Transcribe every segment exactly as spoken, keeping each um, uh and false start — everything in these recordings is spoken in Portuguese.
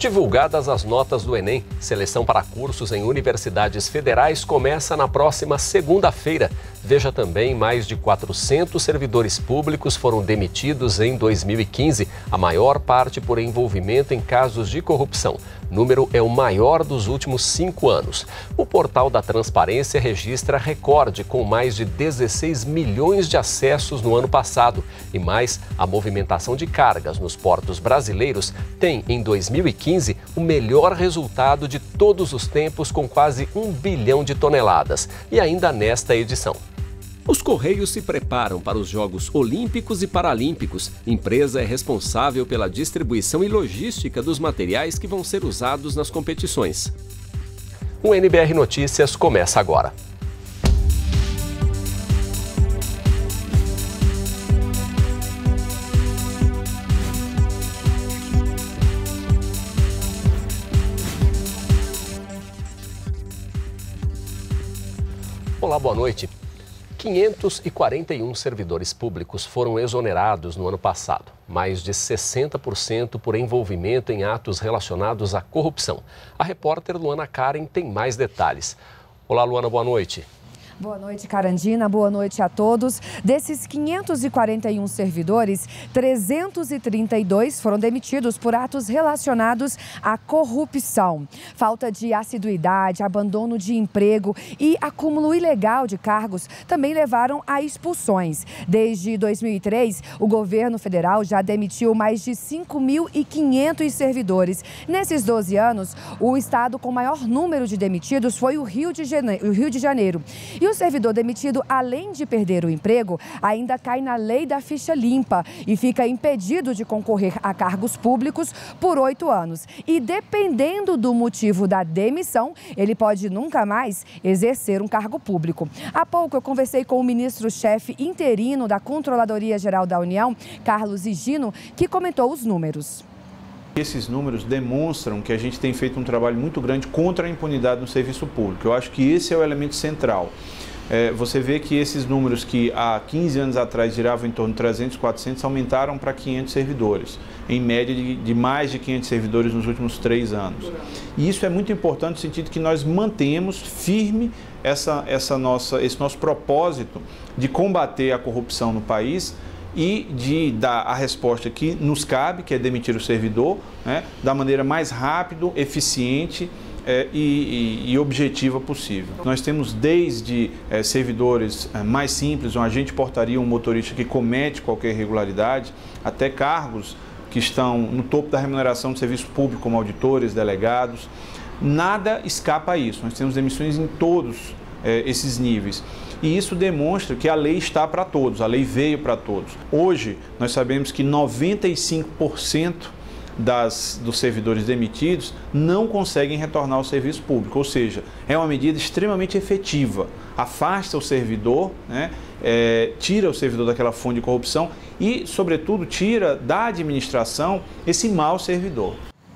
Divulgadas as notas do Enem, seleção para cursos em universidades federais começa na próxima segunda-feira. Veja também, mais de quatrocentos servidores públicos foram demitidos em dois mil e quinze, a maior parte por envolvimento em casos de corrupção. O número é o maior dos últimos cinco anos. O portal da Transparência registra recorde com mais de dezesseis milhões de acessos no ano passado. E mais, a movimentação de cargas nos portos brasileiros tem, em dois mil e quinze, o melhor resultado de todos os tempos, com quase um bilhão de toneladas. E ainda nesta edição. Os Correios se preparam para os Jogos Olímpicos e Paralímpicos. A empresa é responsável pela distribuição e logística dos materiais que vão ser usados nas competições. O N B R Notícias começa agora. Olá, boa noite. quinhentos e quarenta e um servidores públicos foram exonerados no ano passado, mais de sessenta por cento por envolvimento em atos relacionados à corrupção. A repórter Luana Karen tem mais detalhes. Olá, Luana, boa noite. Boa noite, Carandina. Boa noite a todos. Desses quinhentos e quarenta e um servidores, trezentos e trinta e dois foram demitidos por atos relacionados à corrupção. Falta de assiduidade, abandono de emprego e acúmulo ilegal de cargos também levaram a expulsões. Desde dois mil e três, o governo federal já demitiu mais de cinco mil e quinhentos servidores. Nesses doze anos, o estado com maior número de demitidos foi o Rio de Janeiro. O Rio de Janeiro. E o servidor demitido, além de perder o emprego, ainda cai na lei da ficha limpa e fica impedido de concorrer a cargos públicos por oito anos. E dependendo do motivo da demissão, ele pode nunca mais exercer um cargo público. Há pouco eu conversei com o ministro-chefe interino da Controladoria Geral da União, Carlos Higino, que comentou os números. Esses números demonstram que a gente tem feito um trabalho muito grande contra a impunidade no serviço público. Eu acho que esse é o elemento central. É, você vê que esses números que há quinze anos atrás giravam em torno de trezentos, quatrocentos, aumentaram para quinhentos servidores, em média de, de mais de quinhentos servidores nos últimos três anos. E isso é muito importante no sentido que nós mantemos firme essa, essa nossa, esse nosso propósito de combater a corrupção no país e de dar a resposta que nos cabe, que é demitir o servidor, né, da maneira mais rápida, eficiente é, e, e, e objetiva possível. Nós temos desde é, servidores é, mais simples, um agente de portaria, um motorista que comete qualquer irregularidade, até cargos que estão no topo da remuneração do serviço público, como auditores, delegados. Nada escapa a isso. Nós temos demissões em todos é, esses níveis. E isso demonstra que a lei está para todos, a lei veio para todos. Hoje, nós sabemos que noventa e cinco por cento das, dos servidores demitidos não conseguem retornar ao serviço público, ou seja, é uma medida extremamente efetiva. Afasta o servidor, né, é, tira o servidor daquela fonte de corrupção e, sobretudo, tira da administração esse mau servidor.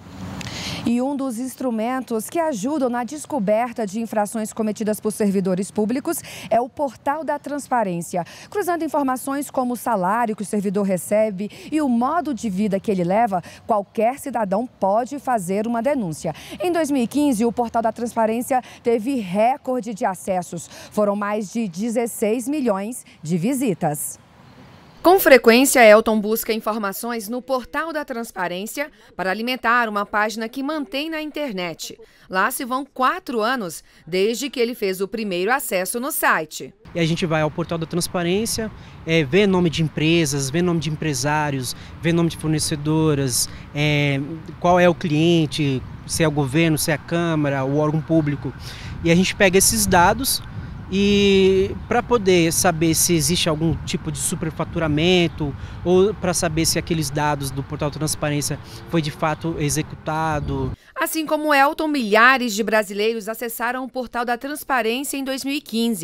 E um dos instrumentos que ajudam na descoberta de infrações cometidas por servidores públicos é o Portal da Transparência, cruzando informações como o salário que o servidor recebe e o modo de vida que ele leva. Qualquer cidadão pode fazer uma denúncia. Em dois mil e quinze, o Portal da Transparência teve recorde de acessos. Foram mais de dezesseis milhões de visitas. Com frequência, Elton busca informações no Portal da Transparência para alimentar uma página que mantém na internet. Lá se vão quatro anos desde que ele fez o primeiro acesso no site. E a gente vai ao Portal da Transparência, é, vê nome de empresas, vê nome de empresários, vê nome de fornecedoras, é, qual é o cliente, se é o governo, se é a Câmara, o órgão público. E a gente pega esses dados e para poder saber se existe algum tipo de superfaturamento ou para saber se aqueles dados do Portal da Transparência foi de fato executado. Assim como Elton, milhares de brasileiros acessaram o Portal da Transparência em dois mil e quinze.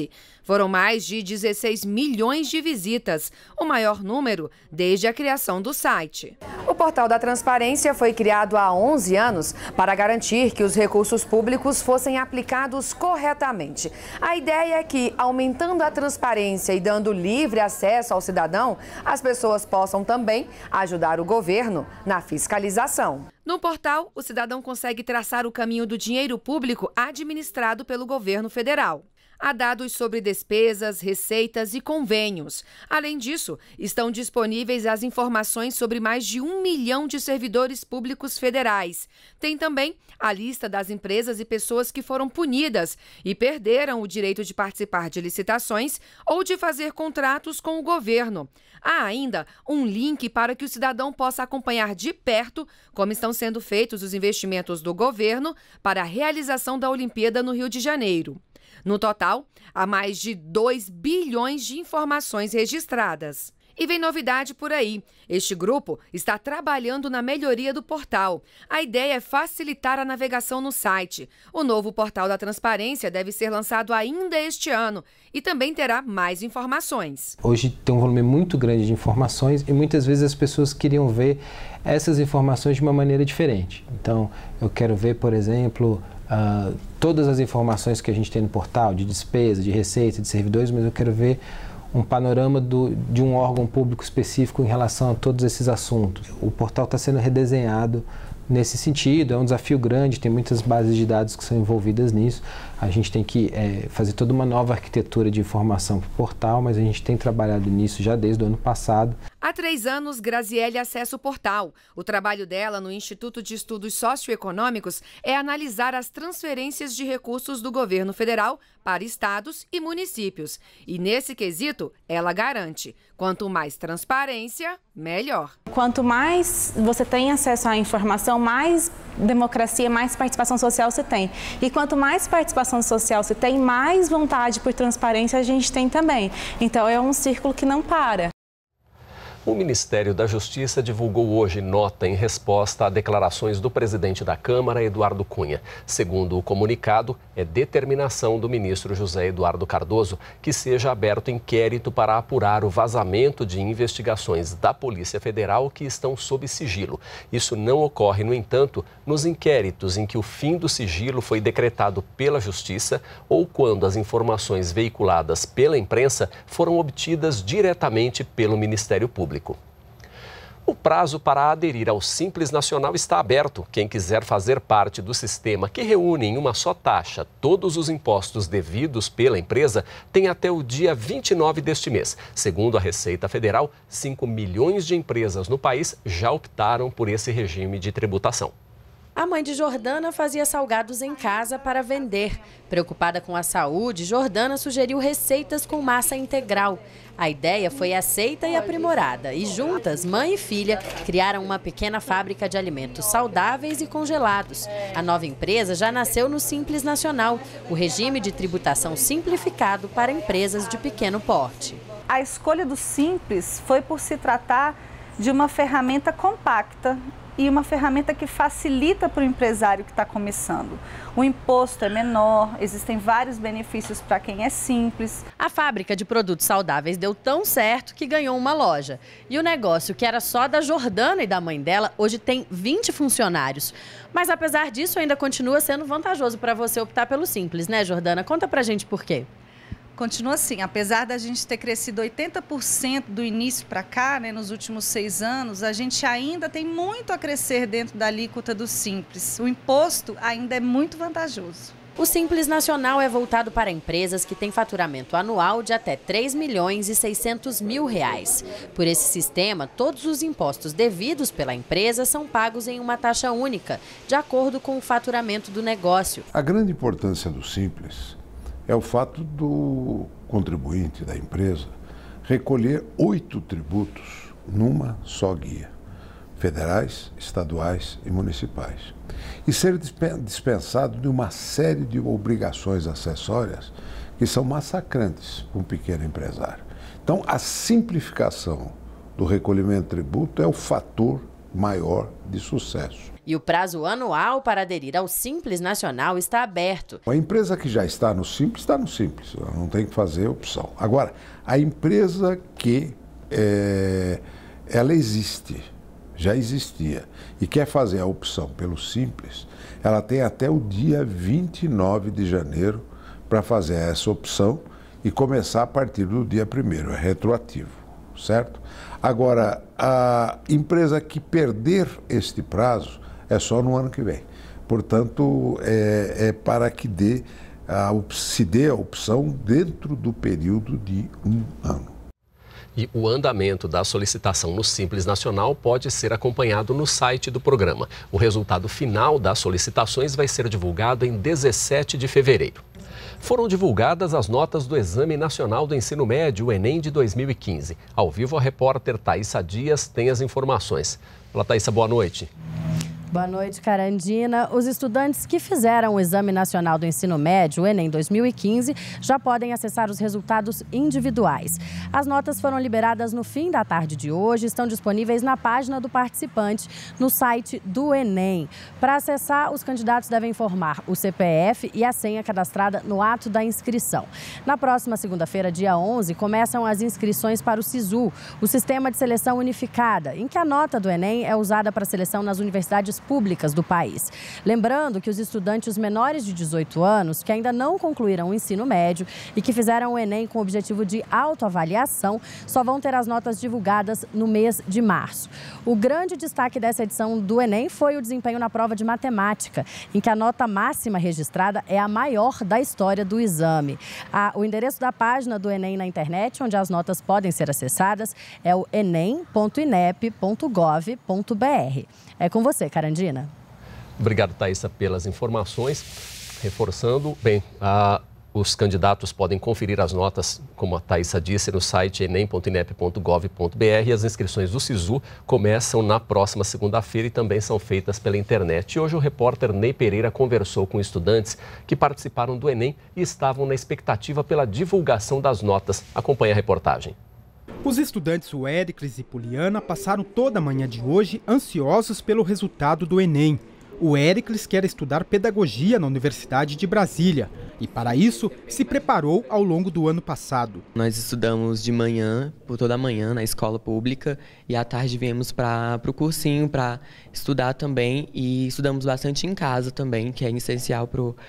Foram mais de dezesseis milhões de visitas, o maior número desde a criação do site. O Portal da Transparência foi criado há onze anos para garantir que os recursos públicos fossem aplicados corretamente. A ideia é que, aumentando a transparência e dando livre acesso ao cidadão, as pessoas possam também ajudar o governo na fiscalização. No portal, o cidadão consegue traçar o caminho do dinheiro público administrado pelo governo federal. Há dados sobre despesas, receitas e convênios. Além disso, estão disponíveis as informações sobre mais de um milhão de servidores públicos federais. Tem também a lista das empresas e pessoas que foram punidas e perderam o direito de participar de licitações ou de fazer contratos com o governo. Há ainda um link para que o cidadão possa acompanhar de perto como estão sendo feitos os investimentos do governo para a realização da Olimpíada no Rio de Janeiro. No total, há mais de dois bilhões de informações registradas. E vem novidade por aí. Este grupo está trabalhando na melhoria do portal. A ideia é facilitar a navegação no site. O novo Portal da Transparência deve ser lançado ainda este ano e também terá mais informações. Hoje tem um volume muito grande de informações e muitas vezes as pessoas queriam ver essas informações de uma maneira diferente. Então, eu quero ver, por exemplo, Uh, todas as informações que a gente tem no portal, de despesa, de receita, de servidores, mas eu quero ver um panorama do, de um órgão público específico em relação a todos esses assuntos. O portal está sendo redesenhado nesse sentido, é um desafio grande, tem muitas bases de dados que são envolvidas nisso. A gente tem que é, fazer toda uma nova arquitetura de informação para o portal, mas a gente tem trabalhado nisso já desde o ano passado. Há três anos, Graziele acessa o portal. O trabalho dela no Instituto de Estudos Socioeconômicos é analisar as transferências de recursos do governo federal para estados e municípios. E nesse quesito, ela garante, quanto mais transparência, melhor. Quanto mais você tem acesso à informação, mais democracia, mais participação social você tem. E quanto mais participação social você tem, mais vontade por transparência a gente tem também. Então é um círculo que não para. O Ministério da Justiça divulgou hoje nota em resposta a declarações do presidente da Câmara, Eduardo Cunha. Segundo o comunicado, é determinação do ministro José Eduardo Cardoso que seja aberto inquérito para apurar o vazamento de investigações da Polícia Federal que estão sob sigilo. Isso não ocorre, no entanto, nos inquéritos em que o fim do sigilo foi decretado pela Justiça ou quando as informações veiculadas pela imprensa foram obtidas diretamente pelo Ministério Público. O prazo para aderir ao Simples Nacional está aberto. Quem quiser fazer parte do sistema que reúne em uma só taxa todos os impostos devidos pela empresa tem até o dia vinte e nove deste mês. Segundo a Receita Federal, cinco milhões de empresas no país já optaram por esse regime de tributação. A mãe de Jordana fazia salgados em casa para vender. Preocupada com a saúde, Jordana sugeriu receitas com massa integral. A ideia foi aceita e aprimorada e juntas, mãe e filha, criaram uma pequena fábrica de alimentos saudáveis e congelados. A nova empresa já nasceu no Simples Nacional, o regime de tributação simplificado para empresas de pequeno porte. A escolha do Simples foi por se tratar de uma ferramenta compacta e uma ferramenta que facilita para o empresário que está começando. O imposto é menor, existem vários benefícios para quem é simples. A fábrica de produtos saudáveis deu tão certo que ganhou uma loja. E o negócio, que era só da Jordana e da mãe dela, hoje tem vinte funcionários. Mas apesar disso, ainda continua sendo vantajoso para você optar pelo Simples, né, Jordana? Conta pra gente por quê. Continua assim, apesar da gente ter crescido oitenta por cento do início para cá, né, nos últimos seis anos, a gente ainda tem muito a crescer dentro da alíquota do Simples. O imposto ainda é muito vantajoso. O Simples Nacional é voltado para empresas que têm faturamento anual de até três milhões e seiscentos mil reais. Por esse sistema, todos os impostos devidos pela empresa são pagos em uma taxa única, de acordo com o faturamento do negócio. A grande importância do Simples é o fato do contribuinte da empresa recolher oito tributos numa só guia, federais, estaduais e municipais, e ser dispensado de uma série de obrigações acessórias que são massacrantes para um pequeno empresário. Então, a simplificação do recolhimento de tributo é o fator maior de sucesso. E o prazo anual para aderir ao Simples Nacional está aberto. A empresa que já está no Simples, está no Simples, ela não tem que fazer opção. Agora, a empresa que é, ela existe, já existia, e quer fazer a opção pelo Simples, ela tem até o dia vinte e nove de janeiro para fazer essa opção e começar a partir do dia primeiro, é retroativo, certo? Agora, a empresa que perder este prazo é só no ano que vem. Portanto, é, é para que dê a, se dê a opção dentro do período de um ano. E o andamento da solicitação no Simples Nacional pode ser acompanhado no site do programa. O resultado final das solicitações vai ser divulgado em dezessete de fevereiro. Foram divulgadas as notas do Exame Nacional do Ensino Médio, o Enem, de dois mil e quinze. Ao vivo, a repórter Thaísa Dias tem as informações. Olá, Thaísa, boa noite. Boa noite, Carandina. Os estudantes que fizeram o Exame Nacional do Ensino Médio, o Enem dois mil e quinze, já podem acessar os resultados individuais. As notas foram liberadas no fim da tarde de hoje e estão disponíveis na página do participante no site do Enem. Para acessar, os candidatos devem informar o C P F e a senha cadastrada no ato da inscrição. Na próxima segunda-feira, dia onze, começam as inscrições para o SISU, o Sistema de Seleção Unificada, em que a nota do Enem é usada para seleção nas universidades públicas do país. Lembrando que os estudantes menores de dezoito anos que ainda não concluíram o ensino médio e que fizeram o Enem com o objetivo de autoavaliação só vão ter as notas divulgadas no mês de março. O grande destaque dessa edição do Enem foi o desempenho na prova de matemática, em que a nota máxima registrada é a maior da história do exame. A, o endereço da página do Enem na internet, onde as notas podem ser acessadas, é o enem ponto inep ponto gov ponto br. É com você, Carandina. Obrigado, Thaísa, pelas informações. Reforçando, bem, a, os candidatos podem conferir as notas, como a Thaísa disse, no site enem ponto inep ponto gov ponto br. E as inscrições do SISU começam na próxima segunda-feira e também são feitas pela internet. E hoje o repórter Ney Pereira conversou com estudantes que participaram do Enem e estavam na expectativa pela divulgação das notas. Acompanhe a reportagem. Os estudantes Wéricles e Poliana passaram toda a manhã de hoje ansiosos pelo resultado do Enem. O Wéricles quer estudar pedagogia na Universidade de Brasília e, para isso, se preparou ao longo do ano passado. Nós estudamos de manhã, por toda a manhã, na escola pública e à tarde viemos para o cursinho para estudar também e estudamos bastante em casa também, que é essencial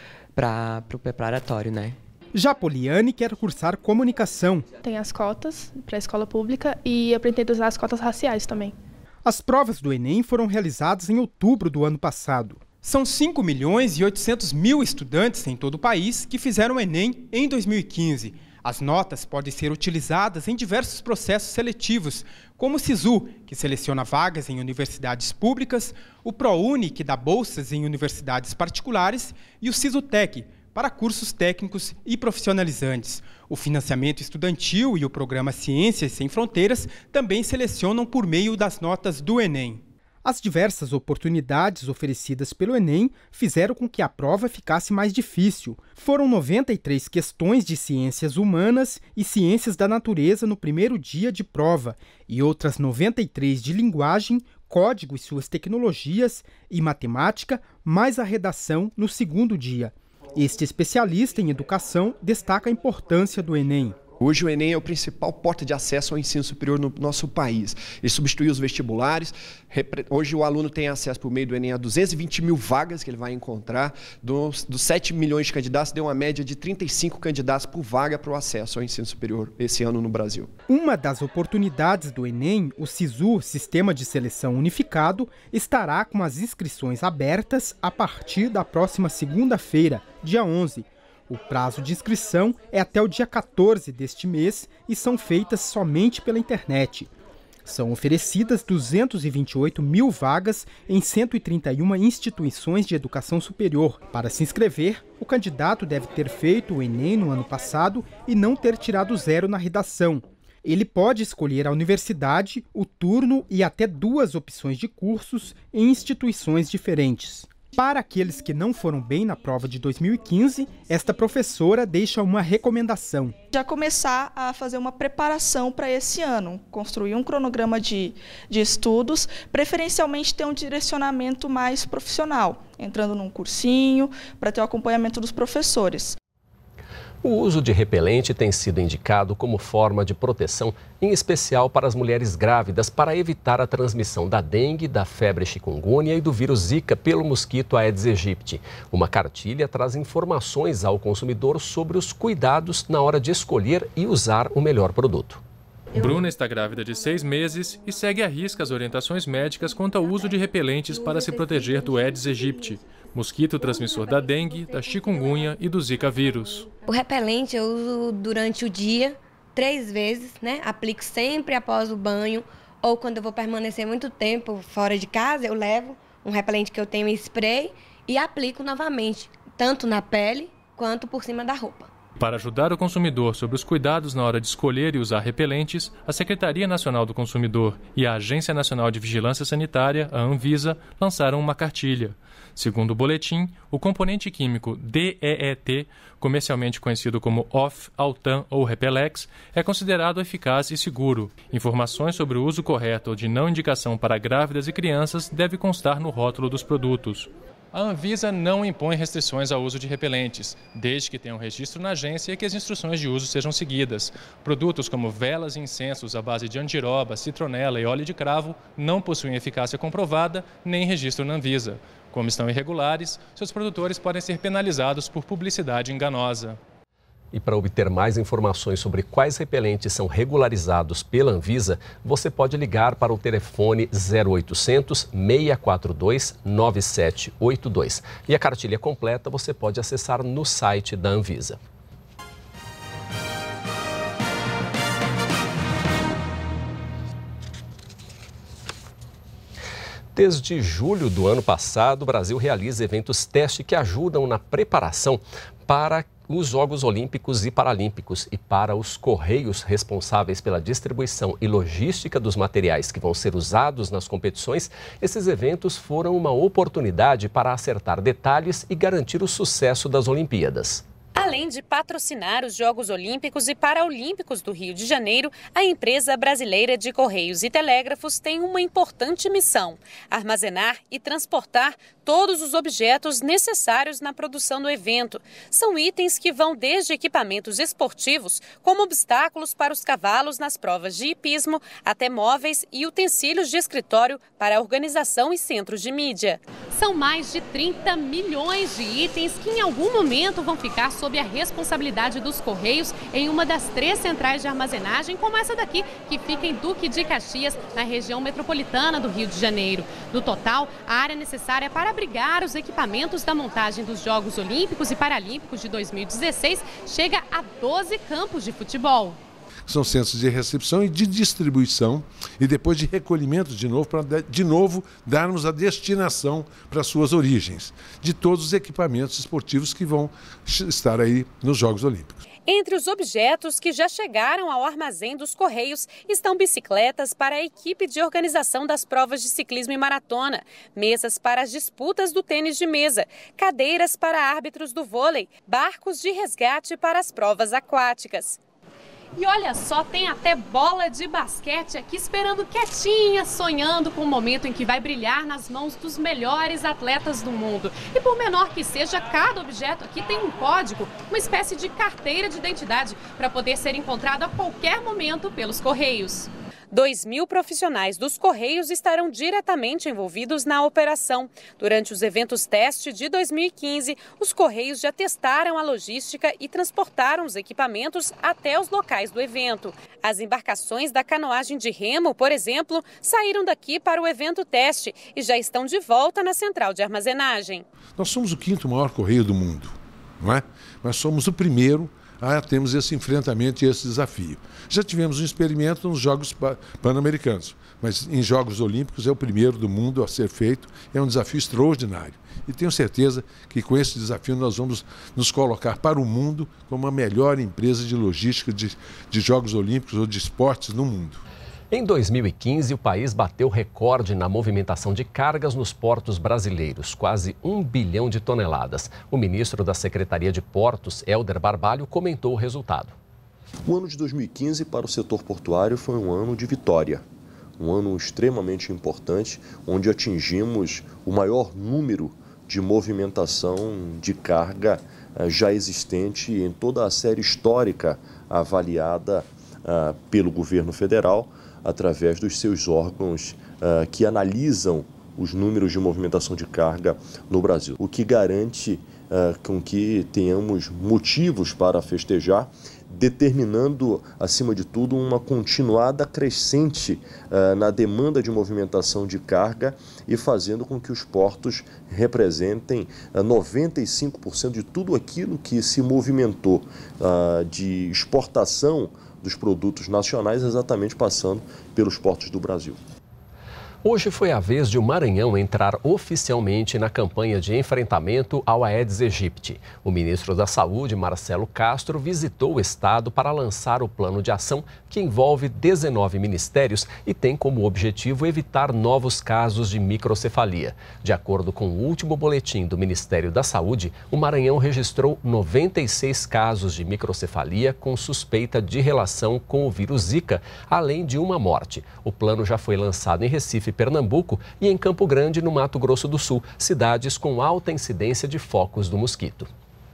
para o preparatório, né? Já Poliane quer cursar comunicação. Tem as cotas para a escola pública e eu pretendo usar as cotas raciais também. As provas do Enem foram realizadas em outubro do ano passado. São cinco milhões e oitocentos mil estudantes em todo o país que fizeram o Enem em dois mil e quinze. As notas podem ser utilizadas em diversos processos seletivos, como o SISU, que seleciona vagas em universidades públicas, o ProUni, que dá bolsas em universidades particulares, e o SISUTEC, para cursos técnicos e profissionalizantes. O financiamento estudantil e o programa Ciências Sem Fronteiras também selecionam por meio das notas do Enem. As diversas oportunidades oferecidas pelo Enem fizeram com que a prova ficasse mais difícil. Foram noventa e três questões de ciências humanas e ciências da natureza no primeiro dia de prova e outras noventa e três de linguagem, código e suas tecnologias e matemática, mais a redação no segundo dia. Este especialista em educação destaca a importância do Enem. Hoje o Enem é o principal porta de acesso ao ensino superior no nosso país. Ele substituiu os vestibulares. Hoje o aluno tem acesso por meio do Enem a duzentas e vinte mil vagas que ele vai encontrar. Dos, dos sete milhões de candidatos, deu uma média de trinta e cinco candidatos por vaga para o acesso ao ensino superior esse ano no Brasil. Uma das oportunidades do Enem, o SISU, Sistema de Seleção Unificado, estará com as inscrições abertas a partir da próxima segunda-feira, dia onze. O prazo de inscrição é até o dia quatorze deste mês e são feitas somente pela internet. São oferecidas duzentas e vinte e oito mil vagas em cento e trinta e uma instituições de educação superior. Para se inscrever, o candidato deve ter feito o Enem no ano passado e não ter tirado zero na redação. Ele pode escolher a universidade, o turno e até duas opções de cursos em instituições diferentes. Para aqueles que não foram bem na prova de dois mil e quinze, esta professora deixa uma recomendação. Já começar a fazer uma preparação para esse ano, construir um cronograma de, de estudos, preferencialmente ter um direcionamento mais profissional, entrando num cursinho, para ter o acompanhamento dos professores. O uso de repelente tem sido indicado como forma de proteção, em especial para as mulheres grávidas, para evitar a transmissão da dengue, da febre chikungunya e do vírus Zika pelo mosquito Aedes aegypti. Uma cartilha traz informações ao consumidor sobre os cuidados na hora de escolher e usar o melhor produto. Bruna está grávida de seis meses e segue à risca as orientações médicas quanto ao uso de repelentes para se proteger do Aedes aegypti, mosquito transmissor da dengue, da chikungunya e do Zika vírus. O repelente eu uso durante o dia, três vezes, né? Aplico sempre após o banho, ou quando eu vou permanecer muito tempo fora de casa, eu levo um repelente que eu tenho em spray e aplico novamente, tanto na pele quanto por cima da roupa. Para ajudar o consumidor sobre os cuidados na hora de escolher e usar repelentes, a Secretaria Nacional do Consumidor e a Agência Nacional de Vigilância Sanitária, a Anvisa, lançaram uma cartilha. Segundo o boletim, o componente químico D E E T, comercialmente conhecido como Off, Altan ou Repelex, é considerado eficaz e seguro. Informações sobre o uso correto ou de não indicação para grávidas e crianças devem constar no rótulo dos produtos. A Anvisa não impõe restrições ao uso de repelentes, desde que tenha um registro na agência e que as instruções de uso sejam seguidas. Produtos como velas e incensos à base de andiroba, citronela e óleo de cravo não possuem eficácia comprovada nem registro na Anvisa. Como estão irregulares, seus produtores podem ser penalizados por publicidade enganosa. E para obter mais informações sobre quais repelentes são regularizados pela Anvisa, você pode ligar para o telefone zero oitocentos, seis quatro dois, nove sete oito dois. E a cartilha completa você pode acessar no site da Anvisa. Desde julho do ano passado, o Brasil realiza eventos teste que ajudam na preparação para os Jogos Olímpicos e Paralímpicos e para os Correios responsáveis pela distribuição e logística dos materiais que vão ser usados nas competições. Esses eventos foram uma oportunidade para acertar detalhes e garantir o sucesso das Olimpíadas. Além de patrocinar os Jogos Olímpicos e Paralímpicos do Rio de Janeiro, a empresa brasileira de Correios e Telégrafos tem uma importante missão: armazenar e transportar todos os objetos necessários na produção do evento. São itens que vão desde equipamentos esportivos, como obstáculos para os cavalos nas provas de hipismo, até móveis e utensílios de escritório para a organização e centros de mídia. São mais de trinta milhões de itens que em algum momento vão ficar sob a responsabilidade dos Correios em uma das três centrais de armazenagem, como essa daqui, que fica em Duque de Caxias, na região metropolitana do Rio de Janeiro. No total, a área necessária para abrigar os equipamentos da montagem dos Jogos Olímpicos e Paralímpicos de dois mil e dezesseis chega a doze campos de futebol. São centros de recepção e de distribuição e depois de recolhimento de novo, para de novo darmos a destinação para suas origens de todos os equipamentos esportivos que vão estar aí nos Jogos Olímpicos. Entre os objetos que já chegaram ao armazém dos Correios estão bicicletas para a equipe de organização das provas de ciclismo e maratona, mesas para as disputas do tênis de mesa, cadeiras para árbitros do vôlei, barcos de resgate para as provas aquáticas. E olha só, tem até bola de basquete aqui esperando quietinha, sonhando com o momento em que vai brilhar nas mãos dos melhores atletas do mundo. E por menor que seja, cada objeto aqui tem um código, uma espécie de carteira de identidade para poder ser encontrado a qualquer momento pelos Correios. Dois mil profissionais dos Correios estarão diretamente envolvidos na operação. Durante os eventos teste de dois mil e quinze, os Correios já testaram a logística e transportaram os equipamentos até os locais do evento. As embarcações da canoagem de remo, por exemplo, saíram daqui para o evento teste e já estão de volta na central de armazenagem. Nós somos o quinto maior correio do mundo, não é? Mas somos o primeiro a termos esse enfrentamento e esse desafio. Já tivemos um experimento nos Jogos Pan-Americanos, mas em Jogos Olímpicos é o primeiro do mundo a ser feito, é um desafio extraordinário. E tenho certeza que com esse desafio nós vamos nos colocar para o mundo como a melhor empresa de logística de, de Jogos Olímpicos ou de esportes no mundo. Em dois mil e quinze, o país bateu recorde na movimentação de cargas nos portos brasileiros, quase um bilhão de toneladas. O ministro da Secretaria de Portos, Hélder Barbalho, comentou o resultado. O ano de dois mil e quinze para o setor portuário foi um ano de vitória. Um ano extremamente importante, onde atingimos o maior número de movimentação de carga já existente em toda a série histórica avaliada uh, pelo governo federal, através dos seus órgãos uh, que analisam os números de movimentação de carga no Brasil. O que garante uh, com que tenhamos motivos para festejar, determinando, acima de tudo, uma continuada crescente uh, na demanda de movimentação de carga e fazendo com que os portos representem uh, noventa e cinco por cento de tudo aquilo que se movimentou uh, de exportação dos produtos nacionais, exatamente passando pelos portos do Brasil. Hoje foi a vez de o Maranhão entrar oficialmente na campanha de enfrentamento ao Aedes aegypti. O ministro da Saúde, Marcelo Castro, visitou o estado para lançar o plano de ação que envolve dezenove ministérios e tem como objetivo evitar novos casos de microcefalia. De acordo com o último boletim do Ministério da Saúde, o Maranhão registrou noventa e seis casos de microcefalia com suspeita de relação com o vírus Zika, além de uma morte. O plano já foi lançado em Recife, Pernambuco e em Campo Grande, no Mato Grosso do Sul, cidades com alta incidência de focos do mosquito.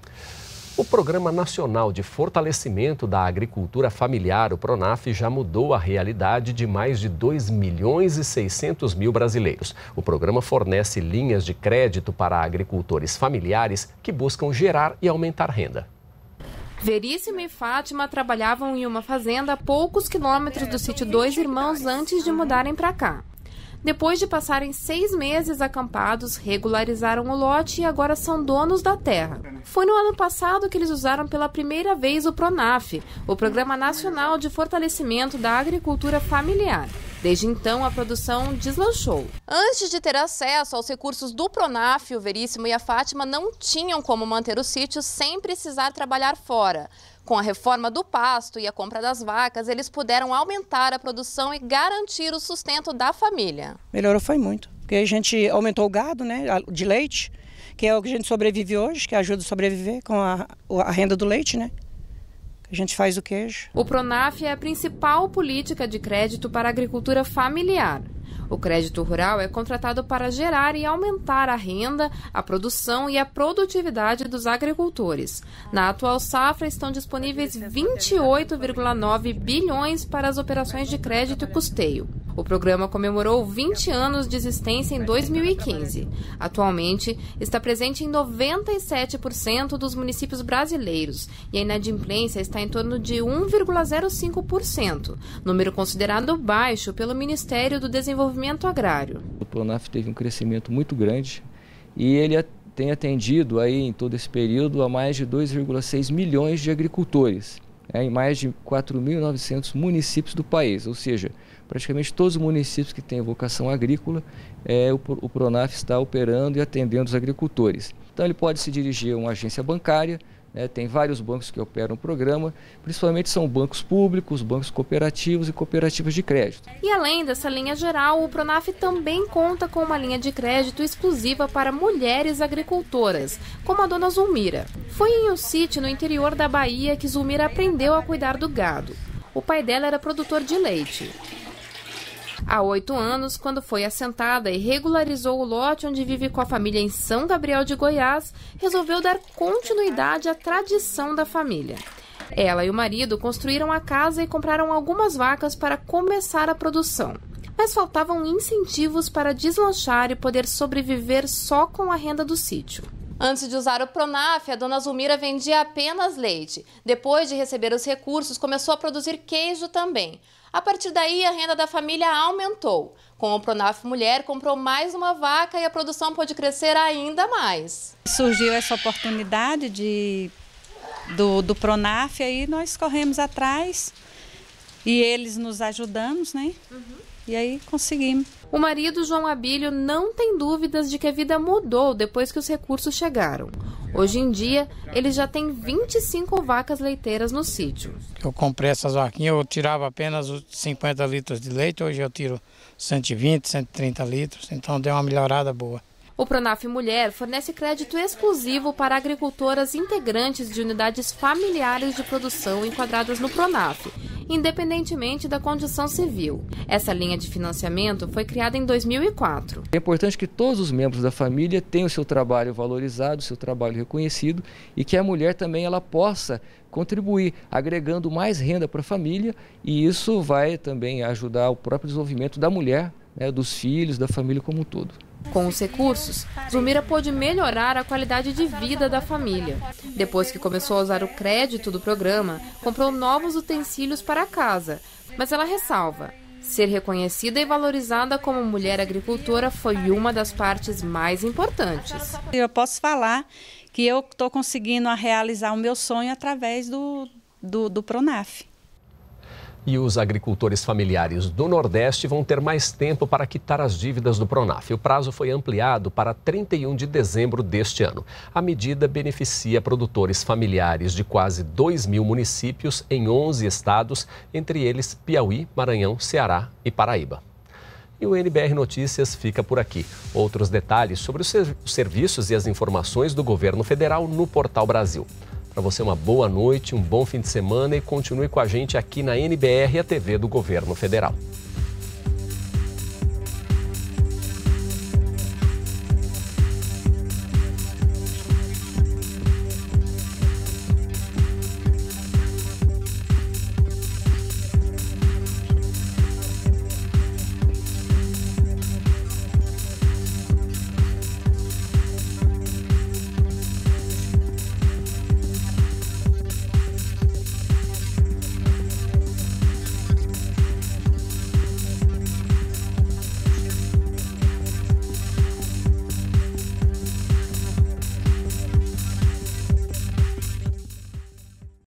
O Programa Nacional de Fortalecimento da Agricultura Familiar, o PRONAF, já mudou a realidade de mais de dois milhões e seiscentos mil brasileiros. O programa fornece linhas de crédito para agricultores familiares que buscam gerar e aumentar renda. Veríssimo e Fátima trabalhavam em uma fazenda a poucos quilômetros do sítio Dois Irmãos antes de mudarem para cá. Depois de passarem seis meses acampados, regularizaram o lote e agora são donos da terra. Foi no ano passado que eles usaram pela primeira vez o PRONAF, o Programa Nacional de Fortalecimento da Agricultura Familiar. Desde então, a produção deslanchou. Antes de ter acesso aos recursos do PRONAF, o Veríssimo e a Fátima não tinham como manter o sítio sem precisar trabalhar fora. Com a reforma do pasto e a compra das vacas, eles puderam aumentar a produção e garantir o sustento da família. Melhorou foi muito, porque a gente aumentou o gado, né, de leite, que é o que a gente sobrevive hoje, que ajuda a sobreviver com a, a renda do leite, né? A gente faz o queijo. O PRONAF é a principal política de crédito para a agricultura familiar. O crédito rural é contratado para gerar e aumentar a renda, a produção e a produtividade dos agricultores. Na atual safra estão disponíveis vinte e oito vírgula nove bilhões para as operações de crédito e custeio. O programa comemorou vinte anos de existência em dois mil e quinze. Atualmente, está presente em noventa e sete por cento dos municípios brasileiros e a inadimplência está em torno de um vírgula zero cinco por cento, número considerado baixo pelo Ministério do Desenvolvimento Agrário. O PRONAF teve um crescimento muito grande e ele tem atendido aí em todo esse período a mais de dois vírgula seis milhões de agricultores, né, em mais de quatro mil e novecentos municípios do país, ou seja, praticamente todos os municípios que têm vocação agrícola, é, o, o PRONAF está operando e atendendo os agricultores. Então ele pode se dirigir a uma agência bancária, né, tem vários bancos que operam o programa, principalmente são bancos públicos, bancos cooperativos e cooperativas de crédito. E além dessa linha geral, o PRONAF também conta com uma linha de crédito exclusiva para mulheres agricultoras, como a dona Zulmira. Foi em um sítio no interior da Bahia que Zulmira aprendeu a cuidar do gado. O pai dela era produtor de leite. Há oito anos, quando foi assentada e regularizou o lote onde vive com a família em São Gabriel de Goiás, resolveu dar continuidade à tradição da família. Ela e o marido construíram a casa e compraram algumas vacas para começar a produção. Mas faltavam incentivos para deslanchar e poder sobreviver só com a renda do sítio. Antes de usar o PRONAF, a dona Zulmira vendia apenas leite. Depois de receber os recursos, começou a produzir queijo também. A partir daí, a renda da família aumentou. Com o PRONAF Mulher, comprou mais uma vaca e a produção pôde crescer ainda mais. Surgiu essa oportunidade de, do, do PRONAF, aí nós corremos atrás e eles nos ajudamos, né? Uhum. E aí conseguimos. O marido, João Abílio, não tem dúvidas de que a vida mudou depois que os recursos chegaram. Hoje em dia, ele já tem vinte e cinco vacas leiteiras no sítio. Eu comprei essas vaquinhas, eu tirava apenas os cinquenta litros de leite, hoje eu tiro cento e vinte, cento e trinta litros, então deu uma melhorada boa. O Pronaf Mulher fornece crédito exclusivo para agricultoras integrantes de unidades familiares de produção enquadradas no Pronaf, independentemente da condição civil. Essa linha de financiamento foi criada em dois mil e quatro. É importante que todos os membros da família tenham o seu trabalho valorizado, o seu trabalho reconhecido e que a mulher também ela possa contribuir, agregando mais renda para a família, e isso vai também ajudar o próprio desenvolvimento da mulher, né, dos filhos, da família como um todo. Com os recursos, Zulmira pôde melhorar a qualidade de vida da família. Depois que começou a usar o crédito do programa, comprou novos utensílios para a casa. Mas ela ressalva: ser reconhecida e valorizada como mulher agricultora foi uma das partes mais importantes. Eu posso falar que eu estou conseguindo realizar o meu sonho através do, do, do Pronaf. E os agricultores familiares do Nordeste vão ter mais tempo para quitar as dívidas do Pronaf. O prazo foi ampliado para trinta e um de dezembro deste ano. A medida beneficia produtores familiares de quase dois mil municípios em onze estados, entre eles Piauí, Maranhão, Ceará e Paraíba. E o N B R Notícias fica por aqui. Outros detalhes sobre os serviços e as informações do governo federal no Portal Brasil. Para você, uma boa noite, um bom fim de semana e continue com a gente aqui na N B R, a T V do Governo Federal.